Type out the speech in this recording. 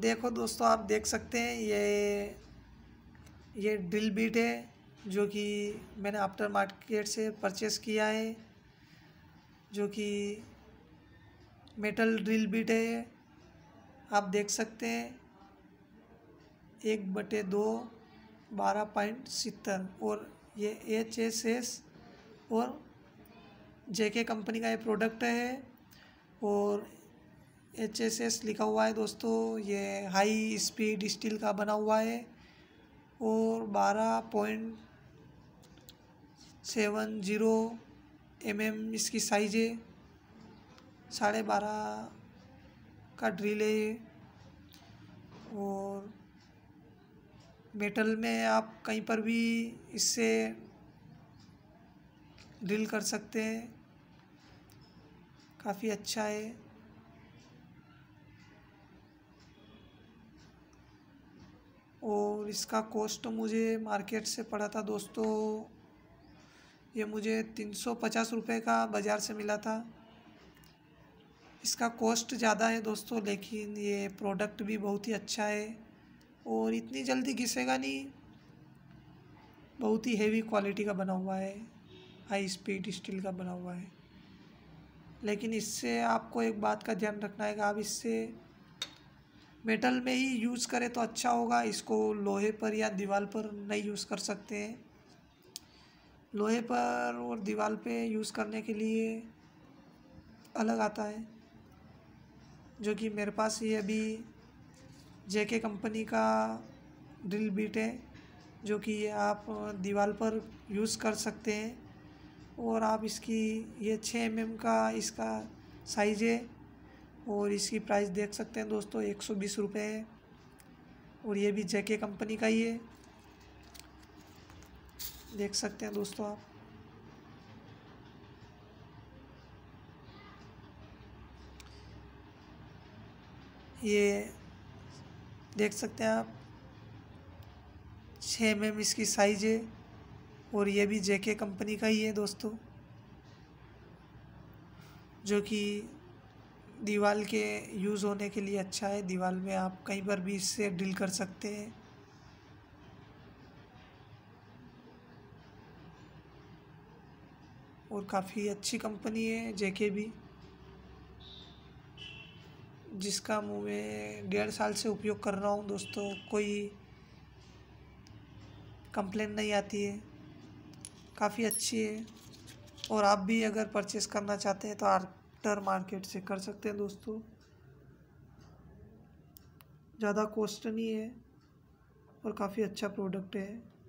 देखो दोस्तों, आप देख सकते हैं ये ड्रिल बिट है जो कि मैंने आफ्टर मार्केट से परचेस किया है, जो कि मेटल ड्रिल बिट है। आप देख सकते हैं 1/2 12.70 और ये HSS और JK कंपनी का ये प्रोडक्ट है और HSS लिखा हुआ है दोस्तों। ये हाई स्पीड स्टील का बना हुआ है और 12.70 mm इसकी साइज है। 12.5 का ड्रिल है ये। और मेटल में आप कहीं पर भी इससे ड्रिल कर सकते हैं, काफ़ी अच्छा है। और इसका कॉस्ट मुझे मार्केट से पड़ा था दोस्तों, ये मुझे 350 रुपये का बाज़ार से मिला था। इसका कॉस्ट ज़्यादा है दोस्तों, लेकिन ये प्रोडक्ट भी बहुत ही अच्छा है और इतनी जल्दी घिसेगा नहीं। बहुत ही हेवी क्वालिटी का बना हुआ है, हाई स्पीड स्टील का बना हुआ है। लेकिन इससे आपको एक बात का ध्यान रखना है कि आप इससे मेटल में ही यूज़ करें तो अच्छा होगा। इसको लोहे पर या दीवार पर नहीं यूज़ कर सकते हैं। लोहे पर और दीवार पे यूज़ करने के लिए अलग आता है, जो कि मेरे पास ये अभी JK कंपनी का ड्रिल बिट है, जो कि ये आप दीवार पर यूज़ कर सकते हैं। और आप इसकी ये 6 mm का इसका साइज़ है और इसकी प्राइस देख सकते हैं दोस्तों, 120 रुपये है। और ये भी JK कंपनी का ही है, देख सकते हैं दोस्तों आप। ये देख सकते हैं आप, 6 mm इसकी साइज़ है और ये भी JK कंपनी का ही है दोस्तों, जो कि दीवार के यूज़ होने के लिए अच्छा है। दीवार में आप कहीं पर भी इससे ड्रिल कर सकते हैं। और काफ़ी अच्छी कंपनी है JK भी, जिसका मैं 1.5 साल से उपयोग कर रहा हूँ दोस्तों। कोई कंप्लेन नहीं आती है, काफ़ी अच्छी है। और आप भी अगर परचेस करना चाहते हैं तो आफ्टर मार्केट से कर सकते हैं दोस्तों, ज़्यादा कॉस्ट नहीं है और काफ़ी अच्छा प्रोडक्ट है।